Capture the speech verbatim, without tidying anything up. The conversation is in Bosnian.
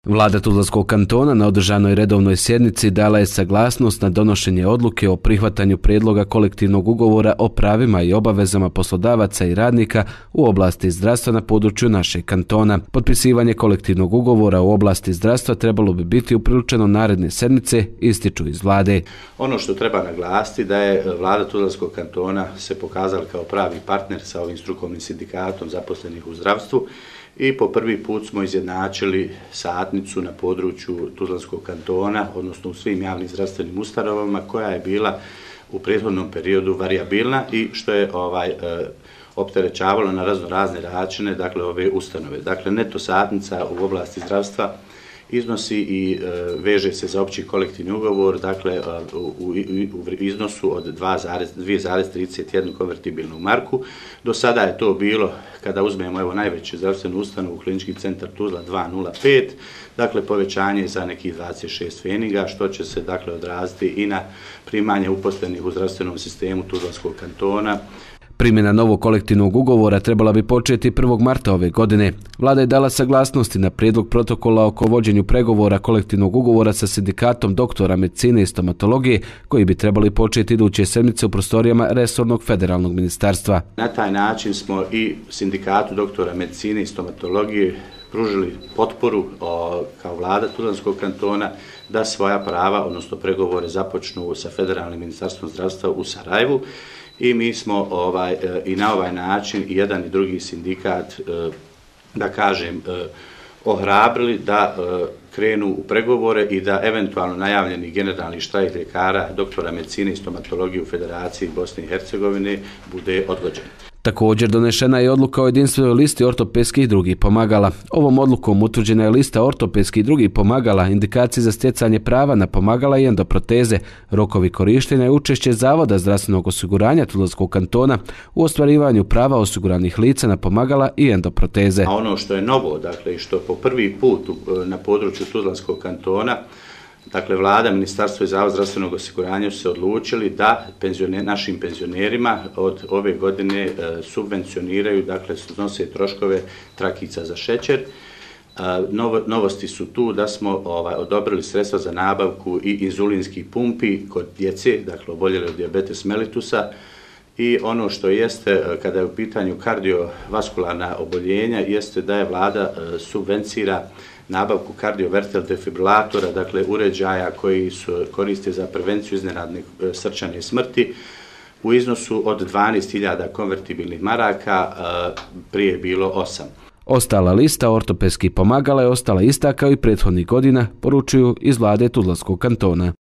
Vlada Tuzlanskog kantona na održanoj redovnoj sjednici dala je saglasnost na donošenje odluke o prihvatanju prijedloga kolektivnog ugovora o pravima i obavezama poslodavaca i radnika u oblasti zdravstva na području našeg kantona. Potpisivanje kolektivnog ugovora u oblasti zdravstva trebalo bi biti upriličeno naredne sedmice, ističu iz Vlade. Ono što treba naglasiti da je Vlada Tuzlanskog kantona se pokazala kao pravi partner sa ovim strukovnim sindikatom zaposlenih u zdravstvu i po prvi put smo izjednačili satnicu na području Tuzlanskog kantona, odnosno u svim javnim zdravstvenim ustanovama, koja je bila u prethodnom periodu varijabilna i što je ovaj, e, opterećavalo na razno razne načine, dakle, ove ustanove. Dakle, neto satnica u oblasti zdravstva iznosi i e, veže se za opći kolektivni ugovor, dakle, u, u, u iznosu od dvije zarez trideset jedna konvertibilnu marku. Do sada je to bilo, kada uzmemo evo najveću zdravstvenu ustanovu, Klinički centar Tuzla dva nula pet, dakle povećanje za nekih dvadeset šest pfeniga, što će se dakle odraziti i na primanje uposlenih u zdravstvenom sistemu Tuzlanskog kantona. Primjena novog kolektivnog ugovora trebala bi početi prvog marta ove godine. Vlada je dala saglasnosti na prijedlog protokola oko vođenju pregovora kolektivnog ugovora sa sindikatom doktora medicine i stomatologije, koji bi trebali početi iduće sedmice u prostorijama resornog federalnog ministarstva. Na taj način smo i sindikatu doktora medicine i stomatologije pružili potporu o, kao Vlada Tuzlanskog kantona da svoja prava, odnosno pregovore, započnu sa federalnim ministarstvom zdravstva u Sarajevu. I mi smo ovaj, i na ovaj način i jedan i drugi sindikat, da kažem, ohrabrili da krenu u pregovore i da eventualno najavljeni generalni štrajk ljekara, doktora medicine i stomatologije u Federaciji Bosne i Hercegovine bude odgođen. Također donešena je odluka o jedinstvenoj listi ortopedskih i drugih pomagala. Ovom odlukom utvrđena je lista ortopedskih i drugih pomagala, indikacije za stjecanje prava na pomagala i endoproteze, rokovi korištenja i učešće Zavoda zdravstvenog osiguranja Tuzlanskog kantona u ostvarivanju prava osiguranih lica na pomagala i endoproteze. A ono što je novo, dakle, i što po prvi put na području Tuzlanskog kantona, dakle, Vlada, Ministarstvo i Zavod zdravstvenog osiguranja su se odlučili da penzioner, našim penzionerima od ove godine e, subvencioniraju, dakle, snose troškove trakica za šećer. E, novo, novosti su tu da smo ovaj, odobrili sredstva za nabavku i inzulinskih pumpi kod djece, dakle, oboljeli od dijabetes mellitusa. I ono što jeste, kada je u pitanju kardiovaskularna oboljenja, jeste da je Vlada e, subvencira nabavku kardioverter defibrilatora, dakle uređaja koji su koriste za prevenciju iznenadne srčane smrti, u iznosu od dvanaest hiljada konvertibilnih maraka, prije je bilo osam. Ostala lista ortopedskih pomagala je ostala ista kao i prethodnih godina, poručuju iz Vlade Tuzlanskog kantona.